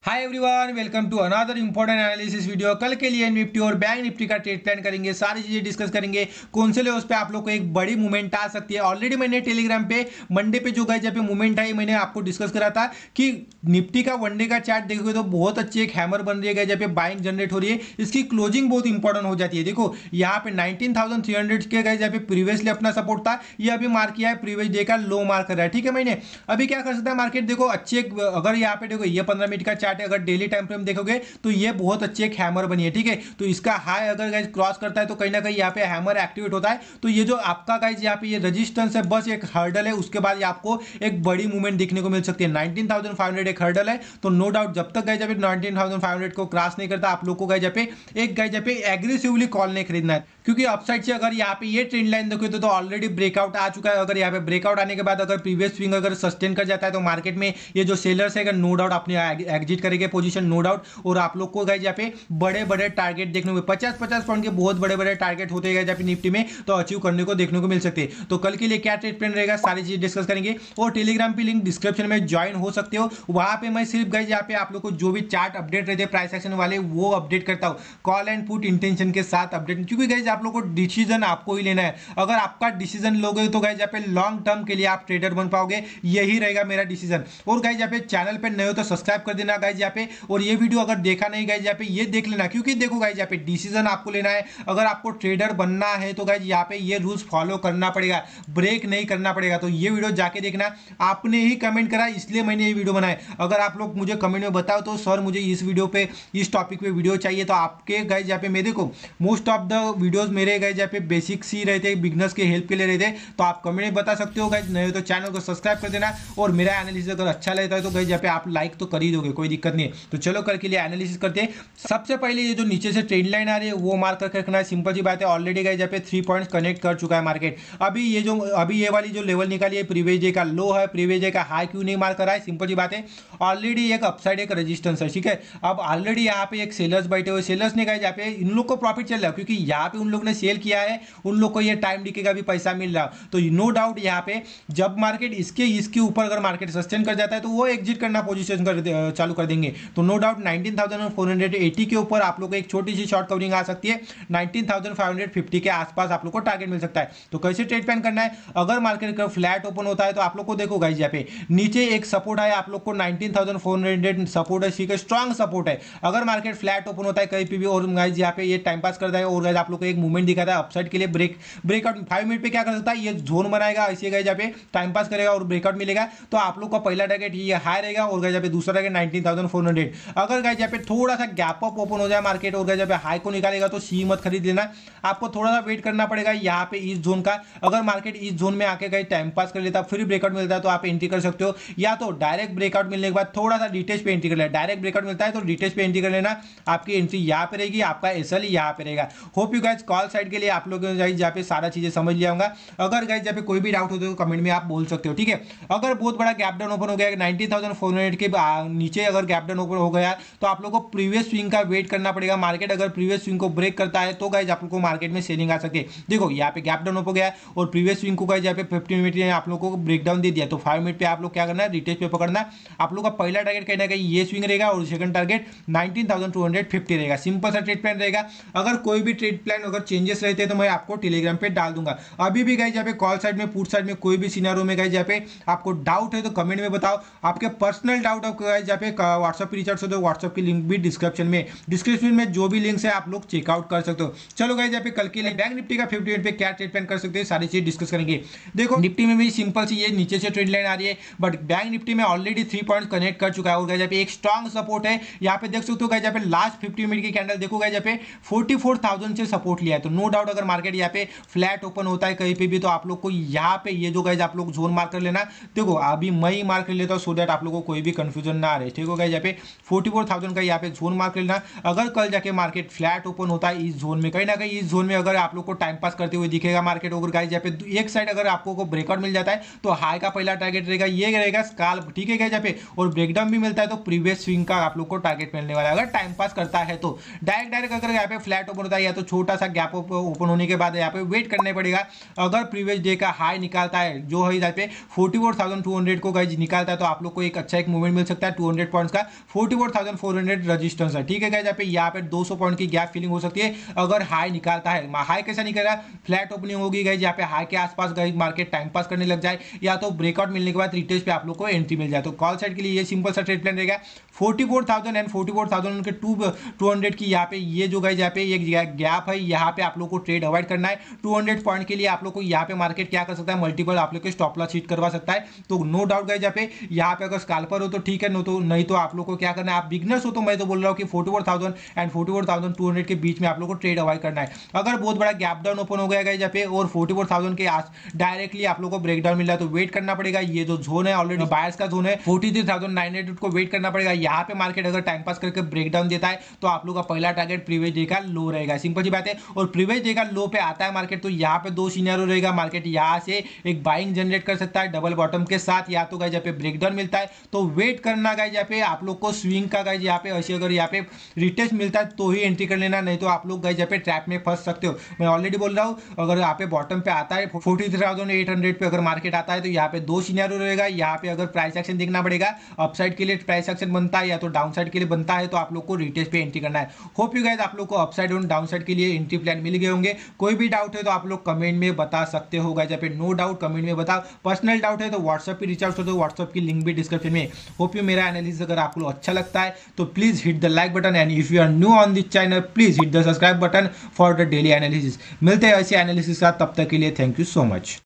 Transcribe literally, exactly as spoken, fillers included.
Hi everyone, welcome to another important analysis video. कल के लिए निफ्टी और बैंक निफ्टी का ट्रेड प्लान करेंगे, सारी चीजें डिस्कस करेंगे। कौन से लेवल्स पे आप लोग को एक बड़ी मूवमेंट आ सकती है। ऑलरेडी मैंने टेलीग्राम पे मंडे पे जो गए जब पे मूवमेंट आई, मैंने आपको डिस्कस करा था कि निफ्टी का वनडे का चार्ट देखोगे तो बहुत अच्छी एक हैमर बन रही है, जब पे बाइंग जनरेट हो रही है। इसकी क्लोजिंग बहुत इंपॉर्टेंट हो जाती है। देखो यहाँ पे नाइनटीन थाउजेंड थ्री हंड्रेड के गए जब पे प्रीवियसली अपना सपोर्ट था, ये अभी मार्क किया है, प्रीवियस डे का लो मार्क कर रहा है। ठीक है, मैंने अभी क्या कर सकता है मार्केट, देखो अच्छी एक, अगर यहाँ पे देखो ये पंद्रह मिनट का चार्ट है, अगर डेली टाइम फ्रेम देखोगे तो ये बहुत अच्छी एक हैमर बनी है। ठीक है, तो इसका हाई अगर गाइज क्रॉस करता है तो कहीं ना कहीं यहाँ पे हैमर एक्टिवेट होता है। तो ये जो आपका गाइज यहाँ पे ये रेजिस्टेंस है, बस एक हर्डल है, उसके बाद आपको एक बड़ी मूवमेंट देखने को मिल सकती है। नाइनटीन थाउजेंड फाइव हंड्रेड एक हर्डल है, तो नो डाउट जब तक guys nineteen thousand five hundred को क्रॉस नहीं करता, आप लोग को गाइज पे एक गाइज पे एग्रेसिवली कॉल नहीं खरीदना है। क्योंकि अपसाइड से अगर यहाँ पे ये ट्रेंड लाइन देखो तो, तो ऑलरेडी ब्रेकआउट आ चुका है। अगर यहाँ पे ब्रेकआउट आने के बाद अगर प्रीवियस स्विंग अगर सस्टेन कर जाता है तो मार्केट में ये जो सेलर्स है नो डाउट अपने एग्जिट करेंगे पोजीशन, नो डाउट। और आप लोग को गाइज यहाँ पे बड़े बड़े टारगेट देखने को पचास पचास पॉइंट के बहुत बड़े बड़े टारगेट होते हैं पे निफ्टी में, तो अचीव करने को देखने को मिल सकते हैं। तो कल के लिए क्या ट्रेड प्लान रहेगा, सारी चीजें डिस्कस करेंगे। और टेलीग्राम पे लिंक डिस्क्रिप्शन में ज्वाइन हो सकते हो। वहां पे मैं सिर्फ गाइज यहाँ पे आप लोग को जो भी चार्ट अपडेट रहते हैं प्राइस एक्शन वाले, वो अपडेट करता हूँ कॉल एंड पुट इंटेंशन के साथ अपडेट। क्योंकि गाइज आप लोग को डिसीजन आपको ही लेना है। अगर आपका डिसीजन लोगे तो गाइज यहाँ पे लॉन्ग टर्म के लिए आप ट्रेडर बन पाओगे, यही रहेगा मेरा डिसीजन। और गाइज यहाँ पे चैनल पे नए हो तो सब्सक्राइब कर देना गाइज यहाँ पे। और ये वीडियो अगर देखा नहीं गाइज यहाँ पे ये देख लेना, क्योंकि देखो गाइज यहाँ पे डिसीजन आपको लेना है। अगर आपको ट्रेडर बनना है तो गाइज यहाँ पे ये रूल्स फॉलो करना पड़ेगा, ब्रेक नहीं करना पड़ेगा। तो ये वीडियो जाके देखना। आपने ही कमेंट करा इसलिए मैंने ये वीडियो बनाया। अगर आप लोग मुझे कमेंट में बताओ तो सर मुझे इस वीडियो पे इस टॉपिक पे वीडियो चाहिए, तो आपके गाइज यहाँ पे मैं देखो मोस्ट ऑफ द वीडियोस मेरे गाइज यहाँ पे बेसिक्स ही रहते, बिगनर्स के हेल्प के लिए रहते। तो आप कमेंट में बता सकते हो गाइज, नहीं तो चैनल को सब्सक्राइब कर देना। और मेरा एनालिसिस अगर अच्छा लगता है तो गाइज यहाँ पे आप लाइक तो कर ही दोगे, कोई दिक्कत नहीं है। तो चलो कल के लिए एनालिसिस करते हैं। सबसे पहले ये जो नीचे से ट्रेंड लाइन आ रही है वो मार्क करके रखना है, सिंपल सी बात है। ऑलरेडी गाइस यहाँ पे थ्री पॉइंट्स कनेक्ट कर चुका है मार्केट। अभी ये जो अभी ये वाली जो लेवल निकाली है प्रीवियस डे का लो है, प्रीवियस डे का हाई क्यों नहीं मार्क करा है, सिंपल सी बात है। ऑलरेडी एक अपसाइड एक रेजिस्टेंस है, ठीक है। अब ऑलरेडी यहाँ पे एक सेलर्स बैठे हुए, सेलर्स ने गाइस यहाँ पे इन लोग को प्रॉफिट चल रहा है, क्योंकि यहाँ पे उन लोग ने सेल किया है, उन लोग को ये टाइम डिके का भी पैसा मिल रहा है। तो नो डाउट यहाँ पे जब मार्केट इसके इसके ऊपर अगर मार्केट सस्टेन कर जाता है तो वो एग्जिट करना पोजिशन कर चालू कर देंगे। तो no doubt nineteen thousand four hundred eighty के ऊपर आप लोग को एक छोटी सी शॉर्ट कवरिंग आ सकती है। Nineteen thousand five hundred fifty के आसपास आप लोग को टारगेट मिल सकता है। तो कैसे ट्रेड प्लान करना है, अगर मार्केट का फ्लैट ओपन होता है तो आप लोग को देखो गाइस यहाँ पे नीचे एक सपोर्ट है, आप लोग को nineteen thousand four hundred support है, ठीक है, स्ट्रॉन्ग सपोर्ट है। अगर मार्केट फ्लैट ओपन होता है कहीं पे भी और गाइस यहाँ पे ये टाइम पास करता है और गाइस आप लोग को एक मूवमेंट दिखाता है अपसाइड के लिए, ब्रेक ब्रेकआउट फाइव मिनट पे क्या कर सकता है, ये जोन बनाएगा, ऐसे गाइस यहाँ पे टाइम पास करेगा और ब्रेकआउट मिलेगा। तो आप लोग का पहला टारगेट ये हाई रहेगा और गाइस यहाँ पे दूसरा target nineteen thousand four hundred. अगर गाइस यहाँ पे थोड़ा सा गैप अप ओपन हो जाए मार्केट और जब हाई को निकालेगा तो सी मत खरीद लेना, आपको थोड़ा सा वेट करना पड़ेगा यहाँ पे इस जोन का। अगर मार्केट इस जोन में आके गई टाइम पास कर लेता फिर ब्रेकआउट मिलता है तो आप एंट्री कर सकते हो, या तो डायरेक्ट ब्रेकआउट मिलने के बाद थोड़ा सा डिटेच पे एंट्री कर लेना। डायरेक्ट ब्रेकआउट मिलता है तो डिटेच पे एंट्री कर लेना, आपकी एंट्री यहाँ पे रहेगी, आपका एसएल यहाँ पे रहेगा। Hope you guys call side के लिए आप लोग यहाँ पे सारा चीजें समझ लिया होगा। अगर गाइस यहाँ पे कोई भी डाउट हो तो कमेंट में आप बोल सकते हो, ठीक है। अगर बहुत बड़ा गैप डाउन ओपन हो गया नाइनटीन थाउजेंड फोर हंड्रेड के नीचे अगर गैप डाउन ओपन हो गया तो आप लोग को प्रीवियस स्विंग का वेट करना पड़ेगा। मार्केट अगर प्रीवियस स्विंग को ब्रेक करता है तो गाइज आप लोग को मार्केट में सेलिंग आ सकती है। देखो यहाँ पे गैप डाउन हो गया और प्रीवियस स्विंग को गाइज यहाँ पे फिफ्टीन मिनट में आप लोगों को ब्रेक डाउन दे दिया, तो फाइव मिनट पे आप लोग क्या करना है, रिटेस्ट पे पकड़ना। आप लोग का पहला टारगेट कहीं ना कहीं ये स्विंग रहेगा और second target nineteen thousand two hundred fifty रहेगा। सिंपल सा ट्रेड प्लान रहेगा। अगर कोई भी ट्रेड प्लान अगर चेंजेस रहते हैं तो मैं आपको टेलीग्राम पे डाल दूंगा। अभी भी गाइज यहाँ पे कॉल साइड में पुट साइड में कोई भी सिनारो में गाइज यहाँ पे आपको डाउट है तो कमेंट में बताओ। आपके पर्सनल डाउट आपको गाइज यहाँ पे व्हाट्सएप पे रिचार्ज हो तो व्हाट्सएप की लिंक भी डिस्क्रिप्शन में डिस्क्रिप्शन में जो भी लिंक्स है आप लोग चेकआउट कर सकते हो। चलो गाइस यहाँ पे कल के लिए बैंक निफ्टी का फिफ्टी मिनट पे क्या ट्रेड प्लान कर सकते हैं सारी चीज डिस्कस करेंगे। देखो निफ्टी में भी सिंपल सी ये नीचे से ट्रेड लाइन आ रही है, बट बैंक निफ्टी में ऑलरेडी थ्री पॉइंट कनेक्ट कर चुका है और गाइस यहाँ पे एक स्ट्रॉन्ग सपोर्ट है। यहाँ पे देख सकते हो गाइस यहाँ पे लास्ट फिफ्टी मिनट की कैंडल देखो गाइस यहाँ पे फोर्टी फोर थाउजेंड से सपोर्ट लिया है। तो नो डाउट अगर मार्केट यहाँ पे फ्लैट ओपन होता है कहीं पे भी तो आप लोग को यहाँ पे ये जो गाइस आप लोग जोन मार्क कर लेना। देखो अभी मैं ही मार्क कर लेता हूँ सो दैट आप लोगों को कोई भी कंफ्यूजन ना आ रहे, ठीक हो गाइस यहाँ पे फोर्टी फोर थाउजेंड का यहाँ पे जोन मार्क लेना। अगर कल जाके मार्केट फ्लैट ओपन होता है इस जोन में कहीं ना कहीं इस जोन में अगर आप लोग को टाइम पास करते हुए दिखेगा मार्केट, अगर गाइस यहाँ पे एक साइड अगर आपको को ब्रेकआउट मिल जाता है तो हाई का पहला टारगेट रहेगा ये रहेगा स्काल्प, ठीक है गाइस यहाँ पे। और ब्रेकडाउन भी मिलता है तो प्रीवियस स्विंग का आप लोग को टारगेट मिलने वाला है अगर टाइम पास करता है तो। डायरेक्ट डायरेक्ट अगर यहाँ पे फ्लैट ओपन होता है या तो छोटा सा गैप ओपन होने के बाद यहाँ पे वेट करना पड़ेगा। अगर प्रीवियस डे का हाई निकालता है जो है यहाँ पे forty four thousand two hundred को गाइज निकालता है तो आप लोग को एक अच्छा एक मूवमेंट मिल सकता है टू हंड्रेड पॉइंट्स का। Forty four thousand four hundred resistance है, ठीक है गाइज। यहाँ पे यहाँ पे दो सौ पॉइंट की गैप फिलिंग हो सकती है अगर हाई निकालता है। हाई कैसा निकलेगा, फ्लैट ओपनिंग होगी गाइज, यहाँ पे हाई के आसपास गाइज मार्केट टाइम पास करने लग जाए या तो ब्रेकआउट मिलने के बाद रिटेस्ट पे आप लोग को एंट्री मिल जाए। तो कॉल साइड के लिए ये सिंपल सा ट्रेड प्लान रहेगा। Forty four thousand and forty four thousand के टू टू हंड्रेड की यहाँ पे ये जो गाइज यहाँ पे एक गैप है, यहाँ पे आप लोग को ट्रेड अवॉइड करना है। टू हंड्रेड पॉइंट के लिए आप लोग को यहाँ पे मार्केट क्या कर सकता है, मल्टीपल आप लोग के स्टॉप लॉस हिट करवा सकता है। तो नो डाउट गाइज यहाँ पे यहाँ पे अगर स्कैल्पर हो तो ठीक है, नो तो नहीं तो आप लोग को क्या करना है, आप बिगनर्स हो तो मैं तो बोल रहा हूँ कि forty four thousand and forty four thousand two hundred के बीच में आप लोग को ट्रेड अवॉइड करना है। अगर बहुत बड़ा गैप डाउन ओपन हो गया गाइज यहाँ पे और फोर्टी फोर थाउजेंड के आस डायरेक्टली आप लोग को ब्रेक डाउन मिल रहा है तो वेट करना पड़ेगा। ये जो जोन है ऑलरेडी बायर्स का जोन है, forty three thousand nine hundred को वेट करना पड़ेगा। यहाँ पे मार्केट अगर टाइम पास करके ब्रेक डाउन देता है तो आप लोग का पहला टारगेट प्रीवियस डे का लो रहेगा, सिंपल सी बात है। और प्रीवियस डे का लो पे आता है मार्केट तो यहाँ पे दो सिनेरियो रहेगा, मार्केट यहाँ से एक बाइंग जनरेट कर सकता है डबल बॉटम के साथ, या तो गाइज यहाँ पे ब्रेक डाउन मिलता है तो वेट करना गाइज यहाँ पे आप लोग को स्विंग का गाइज यहाँ पे ऐसे अगर यहाँ पे रिटेस्ट मिलता है तो ही एंट्री कर लेना, नहीं तो आप लोग गाइज यहाँ पे ट्रैप में फंस सकते हो। मैं ऑलरेडी बोल रहा हूँ अगर यहाँ पे बॉटम पे आता है forty three thousand eight hundred पे अगर मार्केट आता है तो यहाँ पे दो सिनेरियो रहेगा। यहाँ पे अगर प्राइस एक्शन देखना पड़ेगा, अपसाइड के लिए प्राइस एक्शन बनता है या तो डाउन साइड के लिए बनता है तो आप लोग को रिटेस्ट पे एंट्री करना है। होप यू गाइज आप लोग को अपसाइड और डाउन साइड के लिए एंट्री प्लान मिल गए होंगे। कोई भी डाउट है तो आप लोग कमेंट में बता सकते हो गाइज, यहाँ पे नो डाउट कमेंट में बताओ। पर्सनल डाउट है तो व्हाट्सएप पे रीच आउट कर दो, व्हाट्सएप की लिंक भी डिस्क्रिप्शन में। होप यू मेरा एनालिसिस अगर आपको अच्छा लगता है तो please hit the like button and if you are new on this channel please hit the subscribe button for the daily analysis. मिलते हैं ऐसे एनालिसिस का, तब तक के लिए थैंक यू सो मच।